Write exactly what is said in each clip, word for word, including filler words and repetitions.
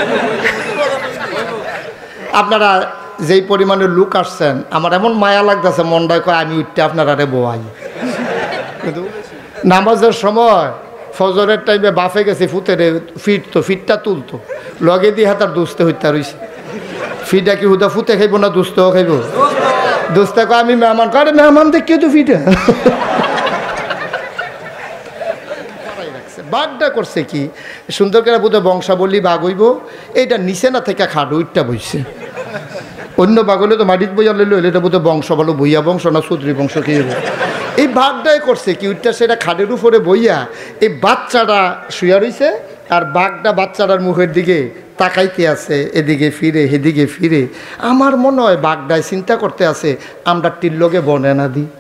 আপনারা যেই পরিমাণে লোক আসছেন আমার এমন মায়া লাগতেছে মনটায় কয় আমি উঠতে আপনারা রে বোয়াই। কিন্তু নামাজের সময় ফজরের টাইমে বাফে গেছে ফুতেরে ফিটতো ফিটটা তুলতো লগে দিয়ে হাতার দুস্তে হইতে রইছে। ফিটা কি হুদা ফুতে খাইব না দুস্তেও খাইব? দুস্তে কয় আমি মেহমান করে মেহমান দেখি তো ফিটা বাঘটা করছে কি সুন্দর করে বোধ বংশাবলী বাঘ হইব এইটা নিচে না থেকে খাট উইটটা বইছে। অন্য বাঘ হলে তো মাটির বইয়া লইল এটা বোধ বংশ বলো বইয়া বংশ না সূত্রী বংশ কি হবে। এই বাঘটাই করছে কি উইটটা সেটা খাটের উপরে বইয়া এই বাচ্চাটা শুয়া রইছে আর বাঘটা বাচ্চাটার মুখের দিকে তাকাইতে আছে এদিকে ফিরে এদিকে ফিরে। আমার মনে হয় বাঘটায় চিন্তা করতে আছে আমরা টিল্লকে বনে না দিই।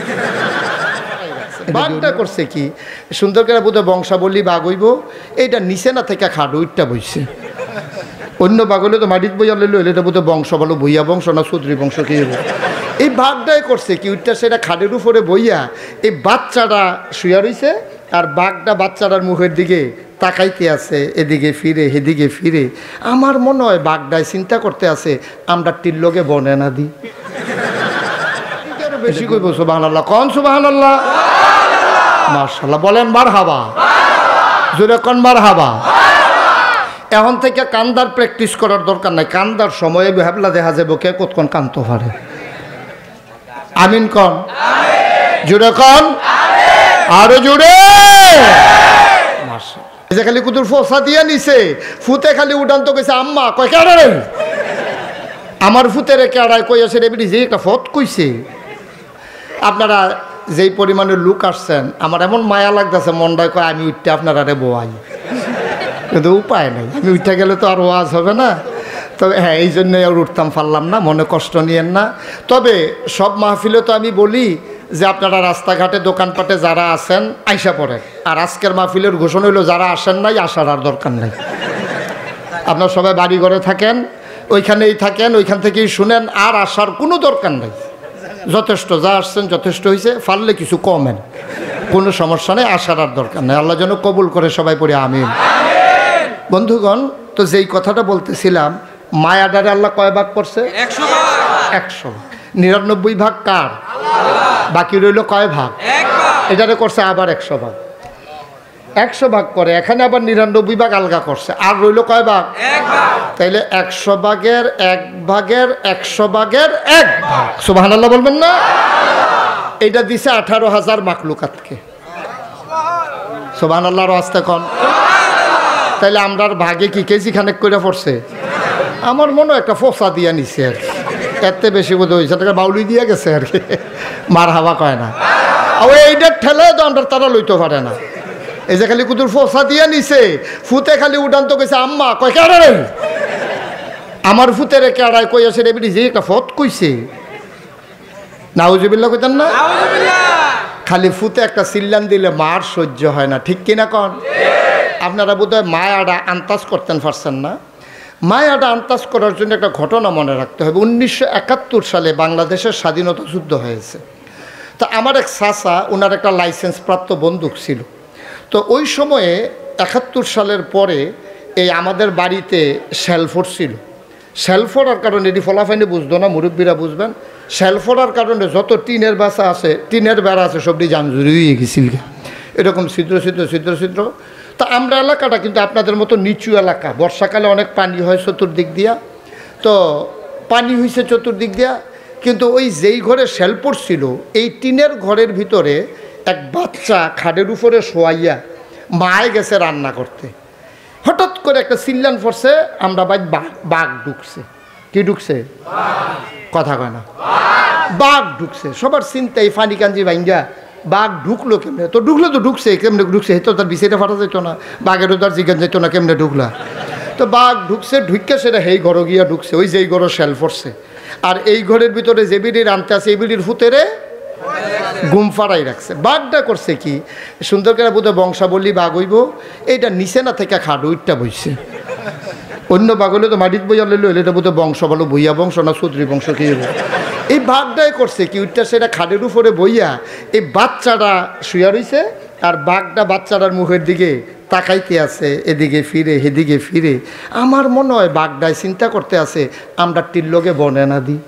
বাঘটা করছে কি সুন্দর করে বোধ বংশাবলী বাঘ হইব এইটা নিচে না থেকে খাট উইটটা বইছে। অন্য বাঘ হলে তো মাটির বইয়া লইল এটা বোধ বংশ বলো বইয়া বংশ না সূত্রী বংশ কি হবে। এই বাঘটাই করছে কি উইটটা সেটা খাটের উপরে বইয়া এই বাচ্চাটা শুয়া রইছে আর বাঘটা বাচ্চাটার মুখের দিকে তাকাইতে আছে এদিকে ফিরে এদিকে ফিরে। আমার মনে হয় বাঘটায় চিন্তা করতে আছে আমরা টিল্লকে বনে না দিই। বেশি কইব সুবহানাল্লাহ কোন সুবহানাল্লাহ মাশাআল্লাহ বলেন মারহাবা জোরে কোন মারহাবা। এখন থেকে কান্দার প্র্যাকটিস করার দরকার নাই। কান্দার সময়ে ভাবলা দেখা যাবে কে কতক্ষণ কানতে পারে। আমিন কন জোরে কন আরো জোরে। মাশাআল্লাহ যে খালি কুতুর ফসা দিয়া নিছে ফুতে খালি উড়ান্ত কইছে আম্মা কয় কেডারে আমার ফুতেরে কেডায় কই আছে রে বিডি যে একটা ফত কইছে। আপনারা যেই পরিমাণে লোক আসছেন আমার এমন মায়া লাগতেছে মনটায় কয় আমি উঠতে আপনারা রে বোয়াই। কিন্তু উপায় নেই আমি উঠে গেলে তো আর ওয়াজ হবে না। তবে হ্যাঁ এই জন্যই আর উঠতাম পারলাম না মনে কষ্ট নিয়েন না। তবে সব মাহফিলে তো আমি বলি যে আপনারা রাস্তাঘাটে দোকানপাটে যারা আছেন আইসা পড়ে। আর আজকের মাহফিলের ঘোষণা হইলো যারা আসেন নাই আসার আর দরকার নেই। আপনারা সবাই বাড়ি ঘরে থাকেন ওইখানেই থাকেন ওইখান থেকেই শুনেন আর আসার কোনো দরকার নেই। যথেষ্ট যা আসছেন যথেষ্ট হয়েছে পারলে কিছু কমেন কোনো সমস্যা নেই আসার আর দরকার নেই। আল্লাহ যেন কবুল করে সবাই পড়ে আমিন। বন্ধুগণ তো যেই কথাটা বলতেছিলাম মায়াডারে আল্লাহ কয় ভাগ করছে? একশো ভাগ। একশো নিরানব্বই ভাগ কার? বাকি রইল কয় ভাগ? এটারে করছে আবার একশো ভাগ। একশো ভাগ করে এখানে আবার নিরানব্বই ভাগ আলগা করছে আর রইল কয় ভাগ? তাইলে একশো ভাগের এক ভাগের একশো ভাগের এক ভাগ সুবহানাল্লাহ বলবেন না? এটা দিছে আঠারো হাজার মাখলুকাতকে সুবহানাল্লাহর ওয়াস্তে কোন। তাইলে আমরার ভাগে কি কেজি খানেক করে পড়ছে? আমার মনে হয় একটা ফসা দিয়া নিছে আর কি এতে বেশি বোধ হয়েছে টাকা বাউলি দিয়ে গেছে আর কি মার হাওয়া কয় না। এইটা ঠেলে তো আমরা তারা লইতে পারে না। এই যে খালি কুতুর ফসা দিয়া নিছে ফুতে খালি উড়ান্ত কইছে আম্মা কয় কেডারে আমার ফুতেরে কেডায় কই আছে রে বিডি যে একটা ফত কইছে। নাউজুবিল্লাহ কইতেন না? খালি ফুতে একটা সিল্লান দিলে মার সহ্য হয় না ঠিক কিনা কন? আপনারা বোধহয় মায়াটা আন্তাজ করতেন পারছেন না। মায়াটা আন্তাজ করার জন্য একটা ঘটনা মনে রাখতে হবে। উনিশশো একাত্তর সালে বাংলাদেশের স্বাধীনতা যুদ্ধ হয়েছে। তো আমার এক চাচা ওনার একটা লাইসেন্স প্রাপ্ত বন্দুক ছিল। তো ওই সময়ে একাত্তর সালের পরে এই আমাদের বাড়িতে শেলফোর ছিল। শেলফোরার কারণে এটি ফলাফাইনি বুঝতো না মুরব্বীরা বুঝবেন। শেলফোরার কারণে যত টিনের বাসা আছে টিনের বেড়া আছে সবটি জামজুরি হয়ে গেছিল এরকম ছিদ্র ছিদ্র ছিদ্র ছিদ্র। তা আমরা এলাকাটা কিন্তু আপনাদের মতো নিচু এলাকা। বর্ষাকালে অনেক পানি হয় চতুর্দিক দিয়া। তো পানি হয়েছে চতুর্দিক দিয়া কিন্তু ওই যেই ঘরে শেলফোর ছিল এই টিনের ঘরের ভিতরে এক বাচ্চা খাটের উপরে শোয়াইয়া মায়ে গেছে রান্না করতে। হঠাৎ করে একটা চিল্লান পড়ছে আমরা বাই বাঘ ঢুকছে। কি ঢুকছে? কথা কয় না বাঘ ঢুকছে। সবার চিন্তাই ফানি কাঞ্জি ভাঙ্গা বাঘ ঢুকলো কেমনে? তো ঢুকলো তো ঢুকছে কেমনে ঢুকছে তো তার বিষয়টা ফাটা যেত না বাঘেরও তার জিজ্ঞাসা যেত না কেমনে ঢুকলা। তো বাঘ ঢুকছে ঢুকে সেটা সেই ঘর গিয়া ঢুকছে ওই যেই ঘর শেল পড়ছে। আর এই ঘরের ভিতরে যে বিড়ির আনতে আছে এই বিড়ির ফুতেরে ঘুম ফাড়াই রাখছে। বাঘটা করছে কি সুন্দর করে বোধ বংশাবলী বাঘ হইব এইটা নিচে না থেকে খাট উইটটা বইছে। অন্য বাঘ হলে তো মাটির বইয়া লইল এটা বোধ বংশ বলো বইয়া বংশ না সূত্রী বংশ কি হবে। এই বাঘটাই করছে কি উইটটা সেটা খাটের উপরে বইয়া এই বাচ্চাটা শুয়া রইছে আর বাঘটা বাচ্চাটার মুখের দিকে তাকাইতে আছে, এদিকে ফিরে এদিকে ফিরে। আমার মনে হয় বাগদায় চিন্তা করতে আছে আমরা টিল্লোকে বনে না দিই,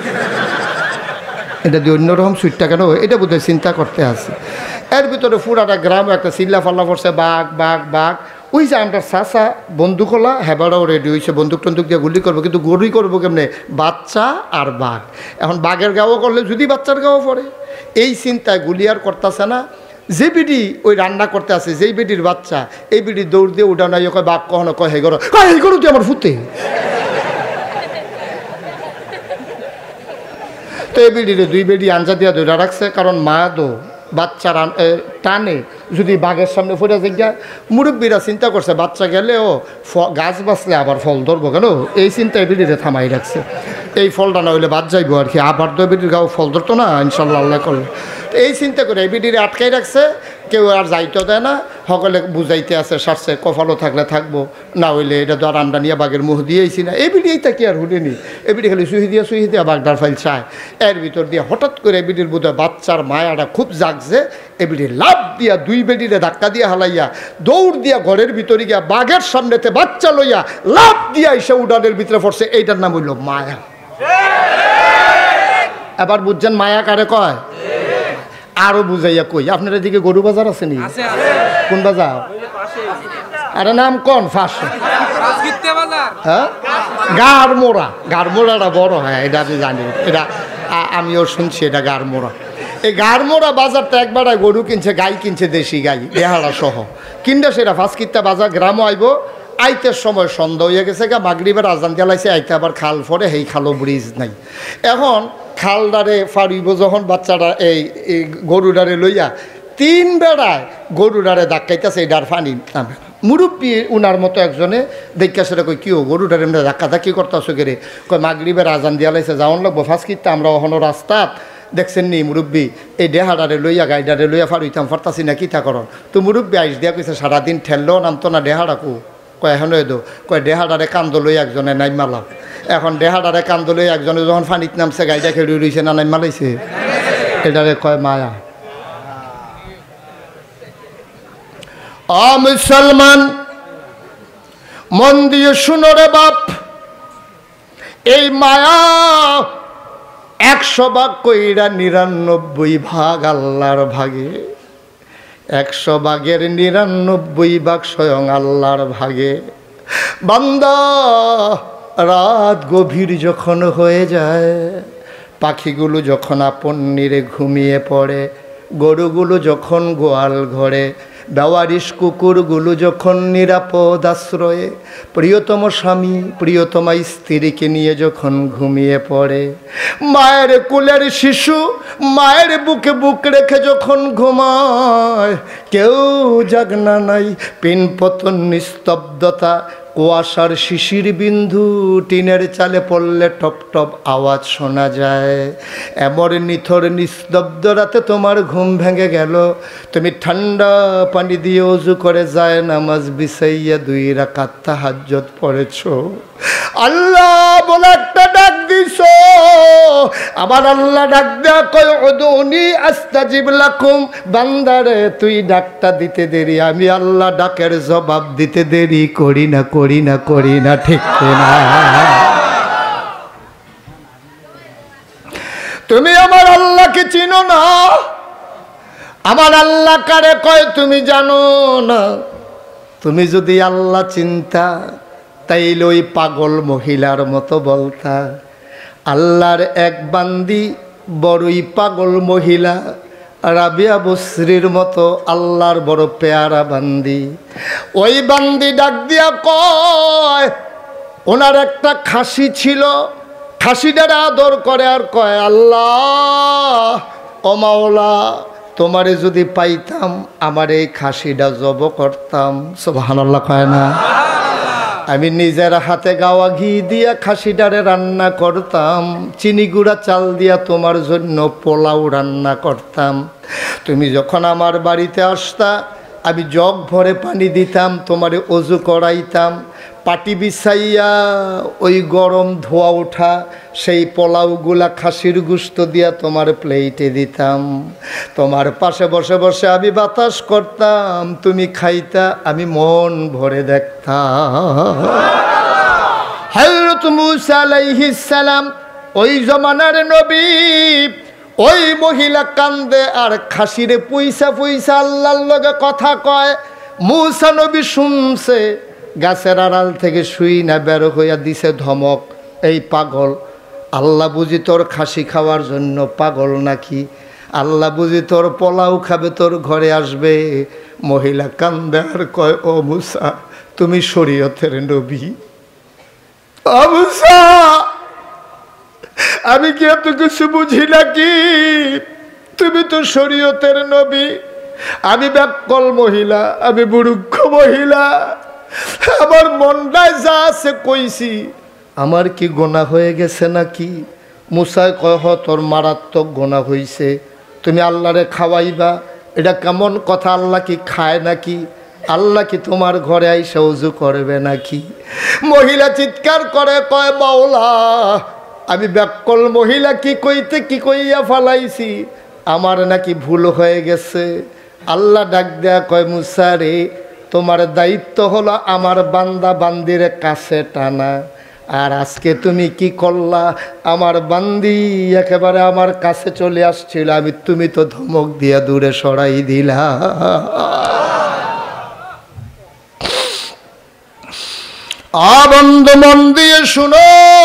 এটা দিয়ে অন্যরকম সুইটটা কেন, এটা বোধহয় চিন্তা করতে আছে। এর ভিতরে পুরাটা গ্রাম একটা চিল্লা ফাল্লা পড়ছে, বাঘ বাঘ বাঘ। ওই যে আমরা চাষা বন্দুকলা হেবাটাও রেডি হয়েছে, বন্দুক টন্দুক দিয়ে গুলি করবো, কিন্তু গুলি করবো কেমনে, বাচ্চা আর বাঘ। এখন বাঘের গাও করলে যদি বাচ্চার গাও পড়ে, এই চিন্তায় গুলি আর করতেছে না। যে বিডি ওই রান্না করতে আছে, যেই বিডির বাচ্চা, এই বিডি দৌড় দিয়ে উঠা নাই, কয় বাঘ কখনো কয় হে করো, হে করো তুই আমার ফুতে। তো এই বিডিরে দুই বেডি আঞ্জা দিয়া ধরে রাখছে, কারণ মা দো বাচ্চা টানে যদি বাঘের সামনে ফুটে যায়। মুরব্বীরা চিন্তা করছে বাচ্চা গেলেও গাছ বাঁচলে আবার ফল ধরবো কেন, এই চিন্তায় বিডিরে থামাই রাখছে। এই ফলটা না হইলে বাদ যাইবো আর কি, আবার তো বিডির গাও ফল ধরতো না ইনশাল্লাহ আল্লাহ করলে। তো এই চিন্তা করে এই বিডিরে আটকাই রাখছে, কেউ আর যাইতেও দেয় না। সকলে বুঝাইতে আছে সারছে, কপালও থাকলে থাকবো, না হইলে এটা তো আর আমরা নিয়ে বাঘের মুখ দিয়েছি না। এই বিডি এইটা কি আর হুলিনি, এই বিডি খালি সুহি দিয়া সুহি দিয়া বাঘটার ফাইল চায়। এর ভিতর দিয়ে হঠাৎ করে এই বিডির বোধহয় বাচ্চার মায়াটা খুব জাগছে, এই বিডি লাভ দিয়া দুই বেডিরে ধাক্কা দিয়া হালাইয়া দৌড় দিয়া ঘরের ভিতরে গিয়া বাঘের সামনেতে বাচ্চা লইয়া লাভ দিয়া এসে উড়ানের ভিতরে পড়ছে। এইটার নাম হইল মায়া। এবার বুঝছেন মায়া কারে কয়? আরো বুঝাইয়া কই, আপনার এদিকে গরু বাজার আছে নি? কোন বাজার? আরে নাম কোন? ফাঁস হ্যাঁ, গাড়মোড়া। গাড়মোড়াটা বড় হয়, এটা আমি জানি, এটা আমিও শুনছি, এটা গাড়মোড়া। এই গাড়মোড়া বাজারটা একবার গরু কিনছে, গাই কিনছে, দেশি গাই বেহারা সহ কিনতে, সেটা ফাঁস কিনতে বাজার গ্রামও আইব। আইতের সময় সন্ধ্যা হয়ে গেছে গা, মাগরিবের আজান জ্বালাইছে, আইতে আবার খাল ফরে, সেই খালো ব্রিজ নাই। এখন খালডারে ফাড়িব যখন বাচ্চারা এই গরুডারে লইয়া তিন বেড়ায় গরুডারে ধাক্কাইতেছে, এই ডার ফানি নামে। মুরব্বী উনার মতো একজনে দেখা সেটা কই, কি ও গরুডারে এমনি ধাক্কা ধাক্কি করতেছো কে রে? কয় মাগরিবের আজান দিয়া লাইছে, যাওয়ান লাগবো ফাঁস কিনতে, আমরা ওখানো রাস্তাত দেখছেন নি মুরব্বী এই ডেহাডারে লইয়া গাইডারে লইয়া ফাড়িতাম ফারতাছি না, কিতা করন? তো মুরব্বী আইস দিয়া কইছে সারাদিন ঠেললেও নামতো না ডেহাডা কু। কয় এখন এদো, কয় ডেহাডারে কান্দ লই একজনে নাই মালাম। এখন ডেহাডারে কান্দ লই একজনে যখন ফানিত নামছে, গাইডা খেড়ি রইছে না নাই মালাইছে, এটারে কয় মায়া। আ মুসলমান মন দিয়ে শুনো রে বাপ, এই মায়া একশো ভাগ কইরা নিরানব্বই ভাগ আল্লাহর ভাগে, একশো ভাগের নিরানব্বই ভাগ স্বয়ং আল্লাহর ভাগে। বান্দা রাত গভীর যখন হয়ে যায়, পাখিগুলো যখন আপন নিরে ঘুমিয়ে পড়ে, গরুগুলো যখন গোয়াল ঘরে, বেওয়ারিশ কুকুরগুলো যখন নিরাপদ আশ্রয়ে, প্রিয়তম স্বামী প্রিয়তমা স্ত্রীকে নিয়ে যখন ঘুমিয়ে পড়ে, মায়ের কোলের শিশু মায়ের বুকে বুক রেখে যখন ঘুমায়, কেউ জাগনা নাই, পিনপতন নিস্তব্ধতা, কুয়াশার শিশির বিন্দু টিনের চালে পড়লে টপ টপ আওয়াজ শোনা যায়। এমন নিথর নিস্তব্ধ রাতে তোমার ঘুম ভেঙে গেল, তুমি ঠান্ডা পানি দিয়ে ওযু করে যায় নামাজ বিছাইয়া দুই রাকাত তাহাজ্জুদ পড়েছো, আল্লাহ বলে একটা ডাক দিছো। আবার আল্লাহ ডাক দেয়া কয় উদুনি আস্তাজিব লাকুম, বান্দারে তুই ডাকটা দিতে দেরি, আমি আল্লাহ ডাকের জবাব দিতে দেরি করি না, করি না, করি না, ঠিক না? তুমি আমার আল্লাহকে চিনো না? আমার আল্লাহ কারে কয় তুমি জানো না? তুমি যদি আল্লাহ চিন্তা, তাইলে ওই পাগল মহিলার মতো বলতা, আল্লাহর এক বান্দি বড়ই পাগল মহিলা, রাবিয়া বসরির মতো আল্লাহর বড় পেয়ারা বান্দি। ওই বান্দি ডাক দিয়া কয়, ওনার একটা খাসি ছিল, খাসিটার আদর করে আর কয়, আল্লাহ ও মাওলা, তোমারে যদি পাইতাম আমার এই খাসিটা জব করতাম। সুবহানাল্লাহ কয় না? আমি নিজের হাতে গাওয়া ঘি দিয়া খাসিটারে রান্না করতাম, চিনি গুঁড়া চাল দিয়া তোমার জন্য পোলাও রান্না করতাম। তুমি যখন আমার বাড়িতে আসতা, আমি জগ ভরে পানি দিতাম, তোমারে ওযু করাইতাম, পাটি বিছাইয়া ওই গরম ধোয়া ওঠা সেই পোলাওগুলা খাসির গুস্ত দিয়া তোমার প্লেটে দিতাম, তোমার পাশে বসে বসে আমি বাতাস করতাম, তুমি খাইতা, আমি মন ভরে দেখতাম। হযরত মূসা আলাইহিস সালাম ওই জমানার নবী, ওই মহিলা কান্দে আর খাসিরে পয়সা পয়সা আল্লাহর লগে কথা কয়। মূসা নবী শুনছে, গাছের আড়াল থেকে শুই না বের হইয়া দিছে ধমক, এই পাগল, আল্লাহ বুঝি তোর খাসি খাওয়ার জন্য পাগল নাকি? আল্লাহ বুঝি তোর পোলাও খাবে, তোর ঘরে আসবে? মহিলা কান্দে আর কয়, ও মূসা, তুমি শরীয়তের নবী। ও মূসা, আমি কি এত কিছু বুঝি নাকি? তুমি তো শরীয়তের নবী, আমি ব্যাককল মহিলা, আমি বুড়ুক্ষ মহিলা, আমার মনটায় যা আছে কইছি, আমার কি গোনা হয়ে গেছে নাকি? মুসায় কয়, হ, তোর মারাত্মক গোনা হইছে, তুমি আল্লাহরে খাওয়াইবা, এটা কেমন কথা? আল্লাহ কি খায় নাকি? আল্লাহ কি তোমার ঘরে আইসা উজু করবে নাকি? মহিলা চিৎকার করে কয়, মাওলা, আমি ব্যাককল মহিলা, কি কইতে কি কইয়া ফালাইছি, আমার নাকি ভুল হয়ে গেছে। আল্লাহ ডাক দেয়া কয়, মুসা রে, তোমার দায়িত্ব হলো আমার বান্দা বান্দির কাছে টানা, আর আজকে তুমি কি করলা? আমার বান্দি একেবারে আমার কাছে চলে আসছিল, আমি তুমি তো ধমক দিয়া দূরে সরাই দিলা। বন্ধু মন দিয়ে শুনো,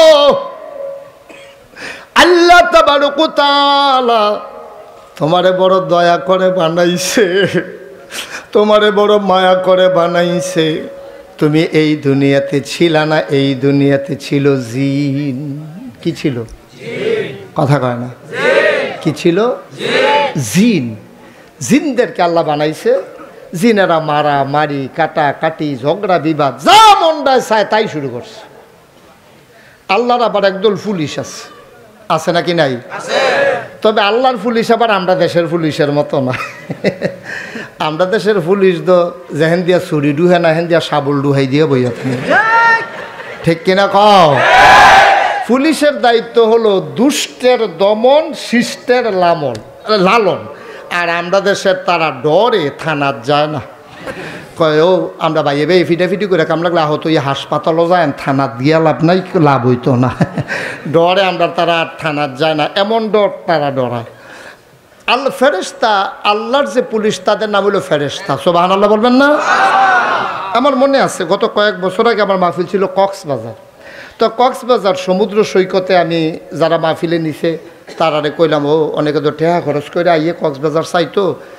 আল্লাহ তাবারক ওয়া তাআলা তোমারে বড় দয়া করে বানাইছে, তোমারে বড় মায়া করে বানাইছে। তুমি এই দুনিয়াতে ছিলা না, এই দুনিয়াতে ছিল জিন। কি ছিল? কথা কয় না, কি ছিল? জিন। জিনদেরকে আল্লাহ বানাইছে, জিনেরা মারা মারি, কাটা কাটি, ঝগড়া বিবাদ, যা মনটায় চায় তাই শুরু করছে। আল্লাহর আবার একদল পুলিশ আছে, আছে নাকি নাই? তবে আল্লাহর পুলিশ আবার আমরা দেশের পুলিশের মতো না। আমরা দেশের পুলিশ তো যেহেন দিয়া চুরি ডুহে না, হেন দিয়া সাবল ডুহাই দিয়ে বইয়া তুমি, ঠিক কিনা কও? পুলিশের দায়িত্ব হলো দুষ্টের দমন, শিষ্টের লালন লালন আর আমরা দেশের তারা ডরে থানার যায় না। কয়, ও আমরা বাইয়ে বে ফিটাফিটি করে কাম লাগলে আহত ইয়ে হাসপাতালও যায়, থানার দিয়া লাভ নাই, লাভ হইতো না। ডরে আমরা তারা থানার যায় না, এমন ডর তারা ডরায়। আল্লাহ ফেরেশতা, আল্লাহর যে পুলিশ, তাদের নাম হলো ফেরেশতা। সুবহানাল্লাহ বলবেন না? আমার মনে আছে গত কয়েক বছর আগে আমার মাহফিল ছিল কক্সবাজার। তো কক্সবাজার সমুদ্র সৈকতে আমি যারা মাহফিলে নিছে তারারে কইলাম, ও অনেকে তো টেহা খরচ করে আইয়ে কক্সবাজার চাইতো,